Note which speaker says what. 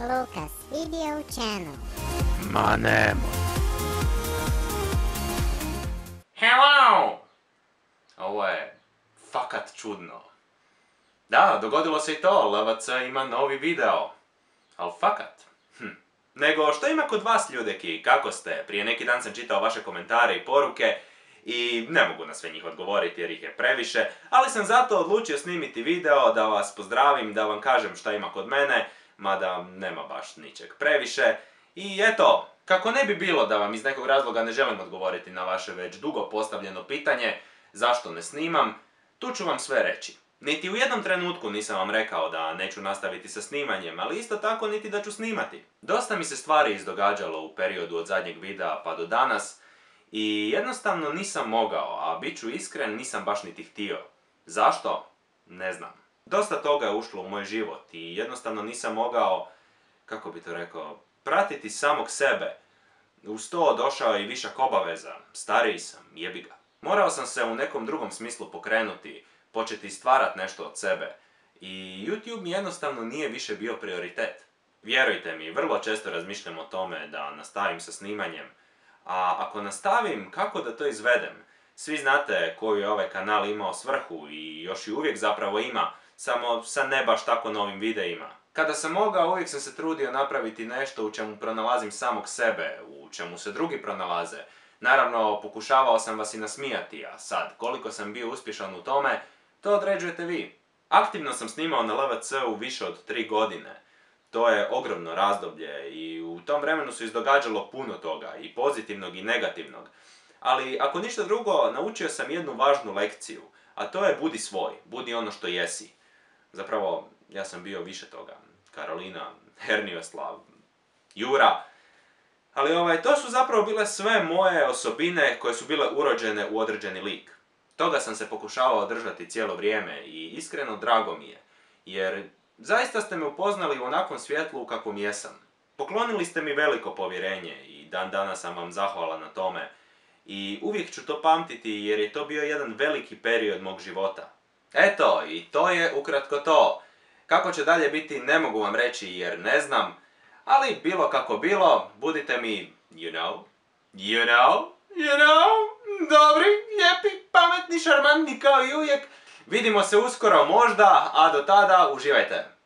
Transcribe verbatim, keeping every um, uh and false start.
Speaker 1: Lucas Video Channel.
Speaker 2: Ma nemoj.
Speaker 3: Hello! Ovo je fakat čudno. Da, dogodilo se i to, L V C ima novi video. Al fakat. Hm. Nego, što ima kod vas, ljudeki? Kako ste? Prije neki dan sam čitao vaše komentare i poruke i ne mogu na sve njih odgovoriti jer ih je previše, ali sam zato odlučio snimiti video da vas pozdravim, da vam kažem šta ima kod mene, mada nema baš ničeg previše. I eto, kako ne bi bilo da vam iz nekog razloga ne želim odgovoriti na vaše već dugo postavljeno pitanje zašto ne snimam, tu ću vam sve reći. Niti u jednom trenutku nisam vam rekao da neću nastaviti sa snimanjem, ali isto tako niti da ću snimati. Dosta mi se stvari izdogađalo u periodu od zadnjeg videa pa do danas i jednostavno nisam mogao, a bit ću iskren, nisam baš niti htio. Zašto? Ne znam. Dosta toga je ušlo u moj život i jednostavno nisam mogao, kako bi to rekao, pratiti samog sebe. Uz to došao je i višak obaveza, stariji sam, jebi ga. Morao sam se u nekom drugom smislu pokrenuti, početi stvarat nešto od sebe. I YouTube mi jednostavno nije više bio prioritet. Vjerujte mi, vrlo često razmišljam o tome da nastavim sa snimanjem. A ako nastavim, kako da to izvedem? Svi znate koju je ovaj kanal imao svrhu i još i uvijek zapravo ima, samo sa ne baš tako novim videima. Kada sam mogao, uvijek sam se trudio napraviti nešto u čemu pronalazim samog sebe, u čemu se drugi pronalaze. Naravno, pokušavao sam vas i nasmijati, a sad, koliko sam bio uspješan u tome, to određujete vi. Aktivno sam snimao na L V C-u više od tri godine. To je ogromno razdoblje i u tom vremenu se izdogađalo puno toga, i pozitivnog i negativnog. Ali ako ništa drugo, naučio sam jednu važnu lekciju, a to je budi svoj, budi ono što jesi. Zapravo, ja sam bio više toga. Karolina, Hernioslav, Jura. Ali ovaj, to su zapravo bile sve moje osobine koje su bile urođene u određeni lik. Toga sam se pokušavao držati cijelo vrijeme i iskreno drago mi je. Jer zaista ste me upoznali u onakvom svjetlu u kakvom jesam. Poklonili ste mi veliko povjerenje i dan danas sam vam zahvalan na tome. I uvijek ću to pamtiti jer je to bio jedan veliki period mog života. Eto, i to je ukratko to. Kako će dalje biti ne mogu vam reći jer ne znam. Ali bilo kako bilo, budite mi, you know, you know, you know, dobri, lijepi, pametni, šarmantni kao i uvijek. Vidimo se uskoro možda, a do tada uživajte.